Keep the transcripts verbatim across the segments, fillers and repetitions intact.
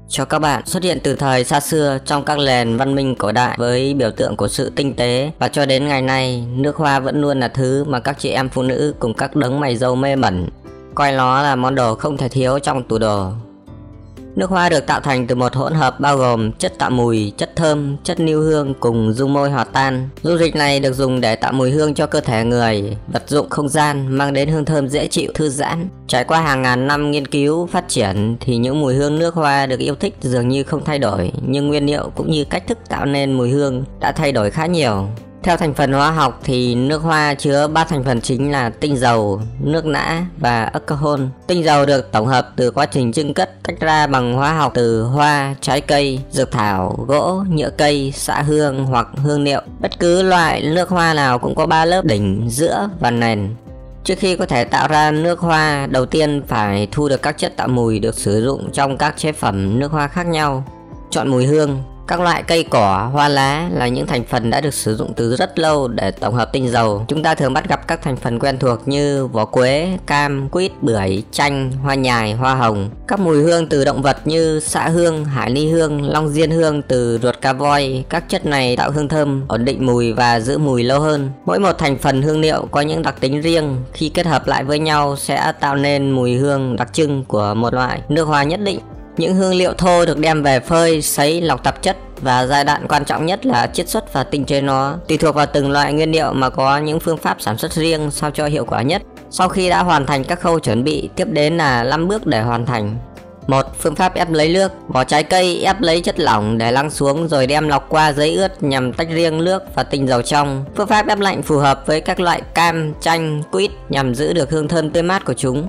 cho các bạn xuất hiện từ thời xa xưa trong các nền văn minh cổ đại với biểu tượng của sự tinh tế, và cho đến ngày nay, nước hoa vẫn luôn là thứ mà các chị em phụ nữ cùng các đấng mày râu mê mẩn, coi nó là món đồ không thể thiếu trong tủ đồ. Nước hoa được tạo thành từ một hỗn hợp bao gồm chất tạo mùi, chất thơm, chất lưu hương cùng dung môi hòa tan. Dung dịch này được dùng để tạo mùi hương cho cơ thể người, vật dụng, không gian, mang đến hương thơm dễ chịu, thư giãn. Trải qua hàng ngàn năm nghiên cứu, phát triển thì những mùi hương nước hoa được yêu thích dường như không thay đổi, nhưng nguyên liệu cũng như cách thức tạo nên mùi hương đã thay đổi khá nhiều. Theo thành phần hóa học thì nước hoa chứa ba thành phần chính là tinh dầu, nước nã và alcohol. Tinh dầu được tổng hợp từ quá trình chưng cất, tách ra bằng hóa học từ hoa, trái cây, dược thảo, gỗ, nhựa cây, xạ hương hoặc hương liệu. Bất cứ loại nước hoa nào cũng có ba lớp đỉnh, giữa và nền. Trước khi có thể tạo ra nước hoa, đầu tiên phải thu được các chất tạo mùi được sử dụng trong các chế phẩm nước hoa khác nhau. Chọn mùi hương. Các loại cây cỏ, hoa lá là những thành phần đã được sử dụng từ rất lâu để tổng hợp tinh dầu. Chúng ta thường bắt gặp các thành phần quen thuộc như vỏ quế, cam, quýt, bưởi, chanh, hoa nhài, hoa hồng. Các mùi hương từ động vật như xạ hương, hải ly hương, long diên hương từ ruột cá voi. Các chất này tạo hương thơm, ổn định mùi và giữ mùi lâu hơn. Mỗi một thành phần hương liệu có những đặc tính riêng, khi kết hợp lại với nhau sẽ tạo nên mùi hương đặc trưng của một loại nước hoa nhất định. Những hương liệu thô được đem về phơi, sấy, lọc tạp chất, và giai đoạn quan trọng nhất là chiết xuất và tinh chế nó. Tùy thuộc vào từng loại nguyên liệu mà có những phương pháp sản xuất riêng sao cho hiệu quả nhất. Sau khi đã hoàn thành các khâu chuẩn bị, tiếp đến là năm bước để hoàn thành. một. Phương pháp ép lấy nước. Vỏ trái cây ép lấy chất lỏng để lắng xuống rồi đem lọc qua giấy ướt nhằm tách riêng nước và tinh dầu trong. Phương pháp ép lạnh phù hợp với các loại cam, chanh, quýt nhằm giữ được hương thơm tươi mát của chúng.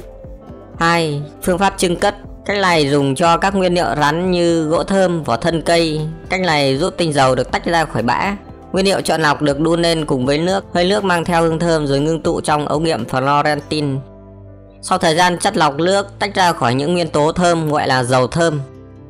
hai. Phương pháp chưng cất. Cách này dùng cho các nguyên liệu rắn như gỗ thơm, vỏ thân cây. Cách này giúp tinh dầu được tách ra khỏi bã. Nguyên liệu chọn lọc được đun lên cùng với nước, hơi nước mang theo hương thơm rồi ngưng tụ trong ống nghiệm Florentine. Sau thời gian chất lọc nước tách ra khỏi những nguyên tố thơm gọi là dầu thơm.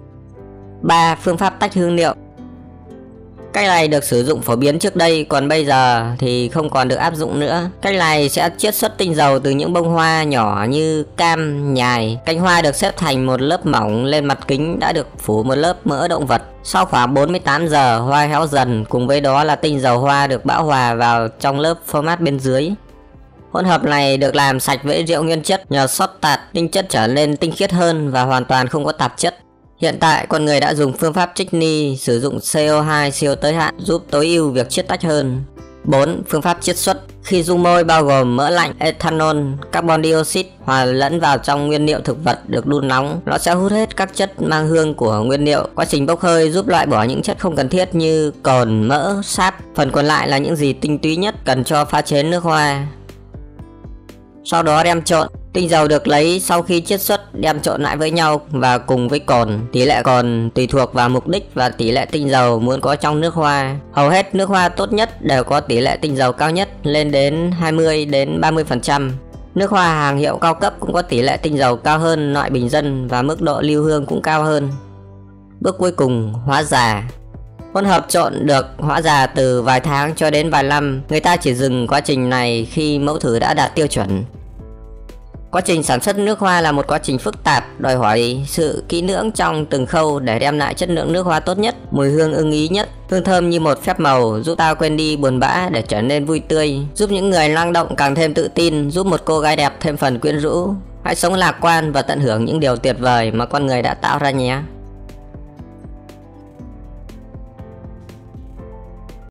ba. Phương pháp tách hương liệu. Cách này được sử dụng phổ biến trước đây, còn bây giờ thì không còn được áp dụng nữa. Cách này sẽ chiết xuất tinh dầu từ những bông hoa nhỏ như cam, nhài. Cành hoa được xếp thành một lớp mỏng lên mặt kính đã được phủ một lớp mỡ động vật. Sau khoảng bốn mươi tám giờ, hoa héo dần, cùng với đó là tinh dầu hoa được bão hòa vào trong lớp phô mát bên dưới. Hỗn hợp này được làm sạch với rượu nguyên chất, nhờ sót tạt tinh chất trở nên tinh khiết hơn và hoàn toàn không có tạp chất. Hiện tại, con người đã dùng phương pháp Chicny sử dụng xê o hai siêu tới hạn giúp tối ưu việc chiết tách hơn. bốn. Phương pháp chiết xuất. Khi dung môi bao gồm mỡ lạnh, ethanol, carbon dioxide hòa lẫn vào trong nguyên liệu thực vật được đun nóng, nó sẽ hút hết các chất mang hương của nguyên liệu. Quá trình bốc hơi giúp loại bỏ những chất không cần thiết như cồn, mỡ, sáp. Phần còn lại là những gì tinh túy nhất cần cho pha chế nước hoa. Sau đó đem trộn. Tinh dầu được lấy sau khi chiết xuất đem trộn lại với nhau và cùng với cồn. Tỷ lệ cồn tùy thuộc vào mục đích và tỷ lệ tinh dầu muốn có trong nước hoa. Hầu hết nước hoa tốt nhất đều có tỷ lệ tinh dầu cao nhất, lên đến hai mươi đến ba mươi phần trăm. Nước hoa hàng hiệu cao cấp cũng có tỷ lệ tinh dầu cao hơn loại bình dân và mức độ lưu hương cũng cao hơn. Bước cuối cùng, hóa già. Hỗn hợp trộn được hóa già từ vài tháng cho đến vài năm. Người ta chỉ dừng quá trình này khi mẫu thử đã đạt tiêu chuẩn. Quá trình sản xuất nước hoa là một quá trình phức tạp, đòi hỏi sự kỹ lưỡng trong từng khâu để đem lại chất lượng nước hoa tốt nhất, mùi hương ưng ý nhất. Hương thơm như một phép màu giúp ta quên đi buồn bã để trở nên vui tươi, giúp những người năng động càng thêm tự tin, giúp một cô gái đẹp thêm phần quyến rũ. Hãy sống lạc quan và tận hưởng những điều tuyệt vời mà con người đã tạo ra nhé.